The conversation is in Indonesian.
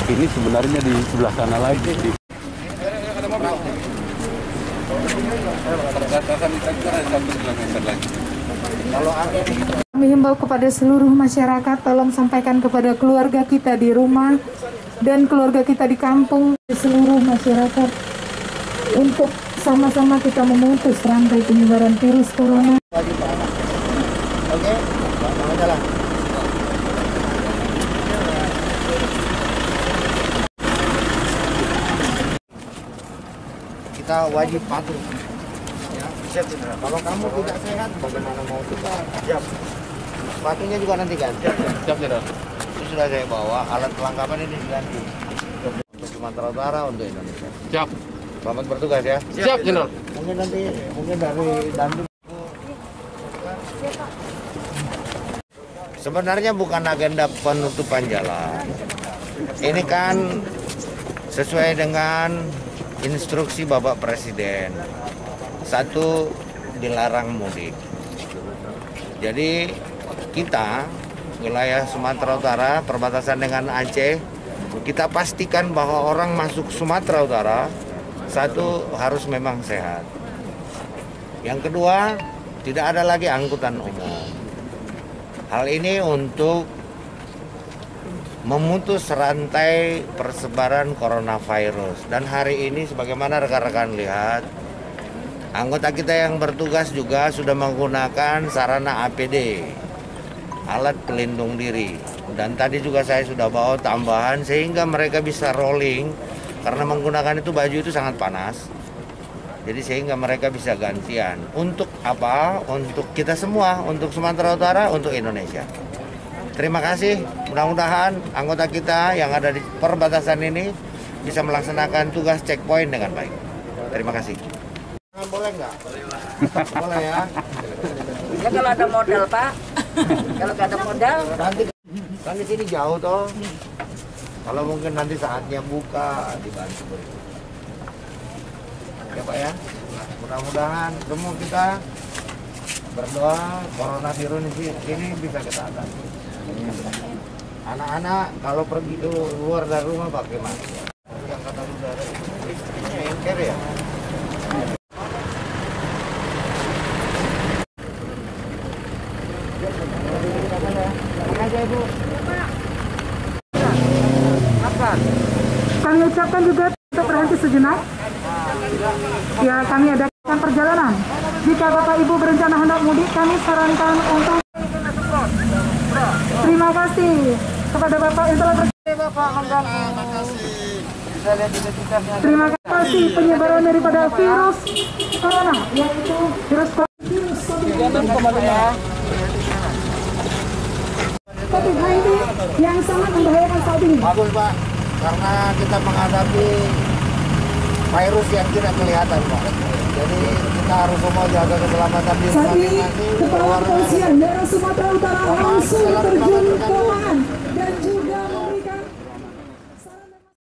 Ini sebenarnya di sebelah sana lagi. Kami himbau kepada seluruh masyarakat, tolong sampaikan kepada keluarga kita di rumah dan keluarga kita di kampung, seluruh masyarakat, untuk sama-sama kita memutus rantai penyebaran virus corona. Oke, jalan. Kita wajib patuh. Ya, siap, Jenderal. Kalau kamu tidak sehat, bagaimana mau kita? Siap. Sepatunya juga nanti ganti. Siap, Jenderal. Itu sudah saya bawa, alat perlengkapan ini diganti. Untuk Sumatera Utara, untuk Indonesia. Siap. Selamat bertugas ya. Siap, Jenderal. Mungkin nanti, dari Dandim. Sebenarnya bukan agenda penutupan jalan. Ini kan sesuai dengan instruksi Bapak Presiden. Satu, dilarang mudik. Jadi kita, wilayah Sumatera Utara, perbatasan dengan Aceh, kita pastikan bahwa orang masuk Sumatera Utara, satu, harus memang sehat. Yang kedua, tidak ada lagi angkutan umum. Hal ini untuk memutus rantai persebaran coronavirus. Dan hari ini sebagaimana rekan-rekan lihat, anggota kita yang bertugas juga sudah menggunakan sarana APD, alat pelindung diri. Dan tadi juga saya sudah bawa tambahan sehingga mereka bisa rolling, karena menggunakan itu baju itu sangat panas. Jadi sehingga mereka bisa gantian. Untuk apa? Untuk kita semua, untuk Sumatera Utara, untuk Indonesia. Terima kasih. Mudah-mudahan anggota kita yang ada di perbatasan ini bisa melaksanakan tugas checkpoint dengan baik. Terima kasih. Boleh nggak? Boleh ya. Ya kalau ada modal, Pak. Kalau nggak ada modal, Nanti kan di sini jauh toh. Kalau mungkin nanti saatnya buka dibantu. Ya Pak ya. Mudah-mudahan semua kita berdoa coronavirus ini bisa kita atasi. Anak-anak kalau pergi keluar dari rumah pakai masker. Yang kata udara ini engker ya. Kami ucapkan juga untuk berhenti sejenak. Ya, kami adakan perjalanan. Jika Bapak Ibu berencana hendak mudik, kami sarankan untuk terima kasih kepada Bapak yang telah terima kasih penyebaran daripada virus corona, yaitu virus COVID-19 yang sangat membahayakan saat ini. Bagus Pak, karena kita menghadapi virus yang tidak kelihatan Pak. Jadi kita harus semua jaga keselamatan diri masing-masing. Kepala Kepolisian Daerah Sumatera Utara langsung terjun ke lapangan dan juga